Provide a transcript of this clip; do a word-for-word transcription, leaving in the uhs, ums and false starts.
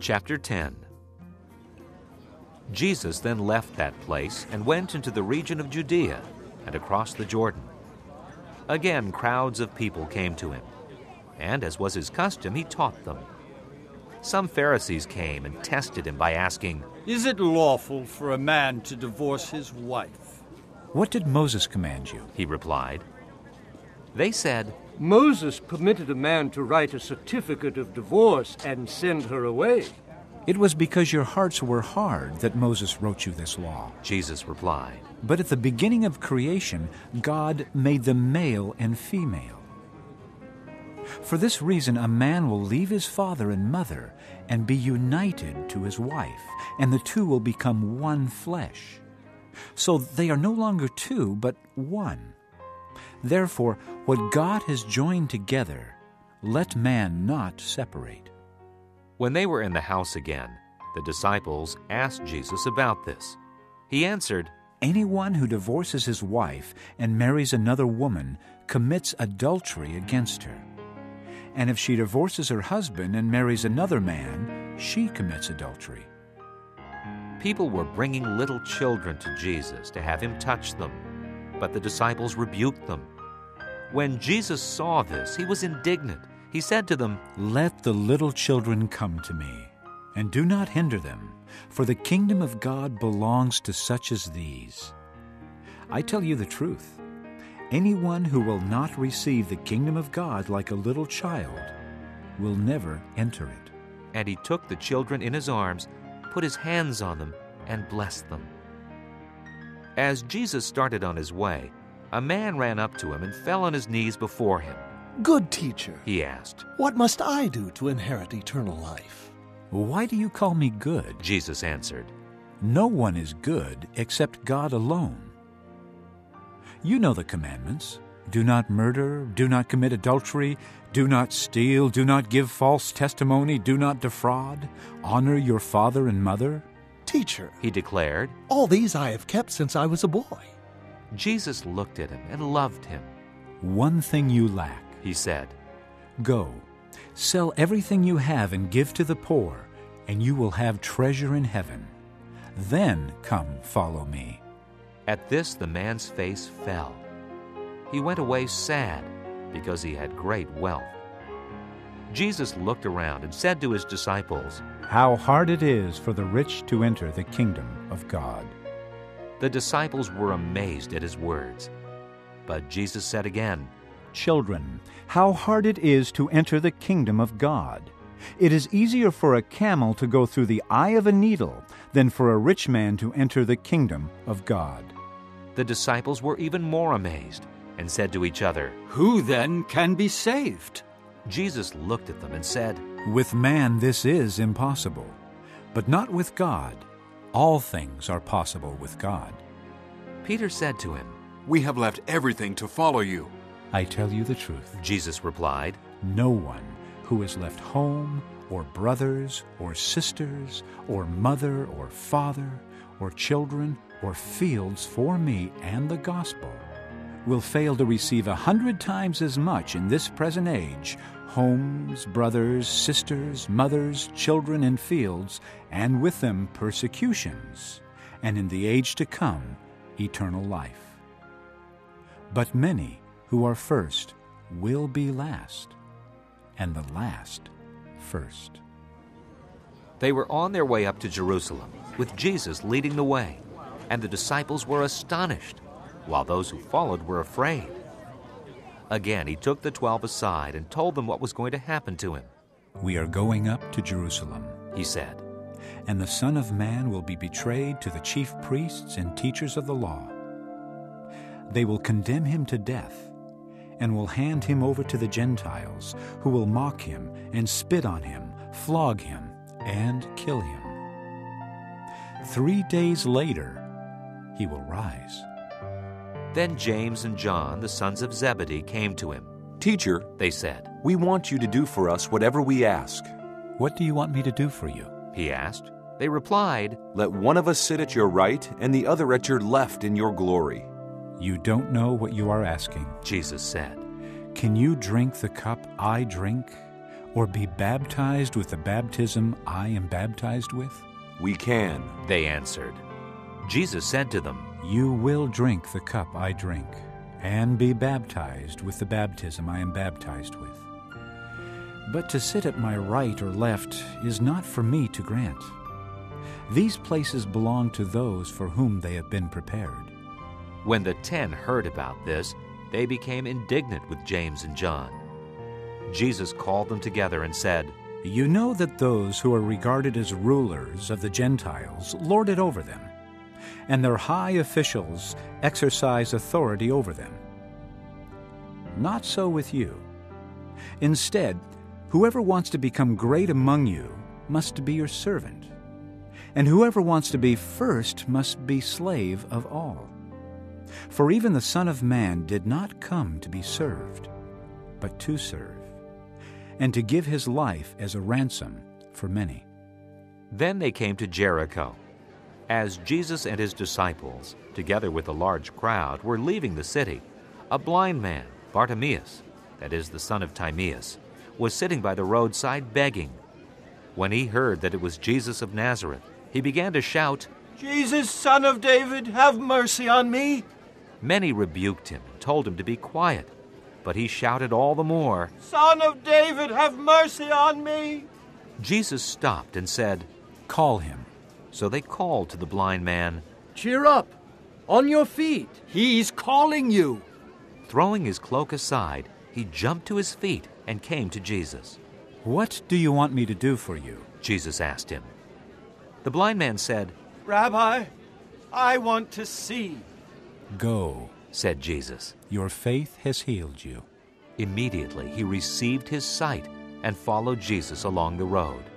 Chapter ten. Jesus then left that place and went into the region of Judea and across the Jordan. Again, crowds of people came to him, and as was his custom, he taught them. Some Pharisees came and tested him by asking, "Is it lawful for a man to divorce his wife?" "What did Moses command you?" He replied. They said, "Moses permitted a man to write a certificate of divorce and send her away." "It was because your hearts were hard that Moses wrote you this law." Jesus replied. "But at the beginning of creation, God made them male and female. For this reason, a man will leave his father and mother and be united to his wife, and the two will become one flesh. So they are no longer two, but one. Therefore, what God has joined together, let man not separate." When they were in the house again, the disciples asked Jesus about this. He answered, "Anyone who divorces his wife and marries another woman commits adultery against her. And if she divorces her husband and marries another man, she commits adultery." People were bringing little children to Jesus to have him touch them, but the disciples rebuked them. When Jesus saw this, he was indignant. He said to them, "Let the little children come to me, and do not hinder them, for the kingdom of God belongs to such as these. I tell you the truth, anyone who will not receive the kingdom of God like a little child will never enter it." And he took the children in his arms, put his hands on them, and blessed them. As Jesus started on his way, a man ran up to him and fell on his knees before him. "Good teacher," he asked, "what must I do to inherit eternal life?" "Why do you call me good?" Jesus answered. "No one is good except God alone. You know the commandments. Do not murder, do not commit adultery, do not steal, do not give false testimony, do not defraud, honor your father and mother." "Teacher," he declared, "all these I have kept since I was a boy." Jesus looked at him and loved him. "One thing you lack," he said. "Go, sell everything you have and give to the poor, and you will have treasure in heaven. Then come follow me." At this the man's face fell. He went away sad because he had great wealth. Jesus looked around and said to his disciples, "How hard it is for the rich to enter the kingdom of God." The disciples were amazed at his words. But Jesus said again, "Children, how hard it is to enter the kingdom of God. It is easier for a camel to go through the eye of a needle than for a rich man to enter the kingdom of God." The disciples were even more amazed and said to each other, "Who then can be saved?" Jesus looked at them and said, "With man this is impossible, but not with God. All things are possible with God." Peter said to him, "We have left everything to follow you." "I tell you the truth," Jesus replied, "no one who has left home or brothers or sisters or mother or father or children or fields for me and the gospel will fail to receive a hundred times as much in this present age, homes, brothers, sisters, mothers, children, and fields, and with them persecutions, and in the age to come eternal life. But many who are first will be last, and the last first." They were on their way up to Jerusalem, with Jesus leading the way, and the disciples were astonished, while those who followed were afraid. Again, he took the twelve aside and told them what was going to happen to him. "We are going up to Jerusalem," he said, "and the Son of Man will be betrayed to the chief priests and teachers of the law. They will condemn him to death, and will hand him over to the Gentiles, who will mock him and spit on him, flog him, and kill him. Three days later, he will rise." Then James and John, the sons of Zebedee, came to him. "Teacher," they said, "we want you to do for us whatever we ask." "What do you want me to do for you?" he asked. They replied, "Let one of us sit at your right and the other at your left in your glory." "You don't know what you are asking," Jesus said. "Can you drink the cup I drink, or be baptized with the baptism I am baptized with?" "We can," they answered. Jesus said to them, "You will drink the cup I drink, and be baptized with the baptism I am baptized with. But to sit at my right or left is not for me to grant. These places belong to those for whom they have been prepared." When the ten heard about this, they became indignant with James and John. Jesus called them together and said, "You know that those who are regarded as rulers of the Gentiles lord it over them, and their high officials exercise authority over them. Not so with you. Instead, whoever wants to become great among you must be your servant, and whoever wants to be first must be slave of all. For even the Son of Man did not come to be served, but to serve, and to give his life as a ransom for many." Then they came to Jericho. As Jesus and his disciples, together with a large crowd, were leaving the city, a blind man, Bartimaeus, that is the son of Timaeus, was sitting by the roadside begging. When he heard that it was Jesus of Nazareth, he began to shout, "Jesus, Son of David, have mercy on me." Many rebuked him and told him to be quiet, but he shouted all the more, "Son of David, have mercy on me." Jesus stopped and said, "Call him." So they called to the blind man. "Cheer up! On your feet!" He's calling you. Throwing his cloak aside, he jumped to his feet and came to Jesus. "What do you want me to do for you?" Jesus asked him. The blind man said, "Rabbi, I want to see." "Go," said Jesus. "Your faith has healed you." Immediately he received his sight and followed Jesus along the road.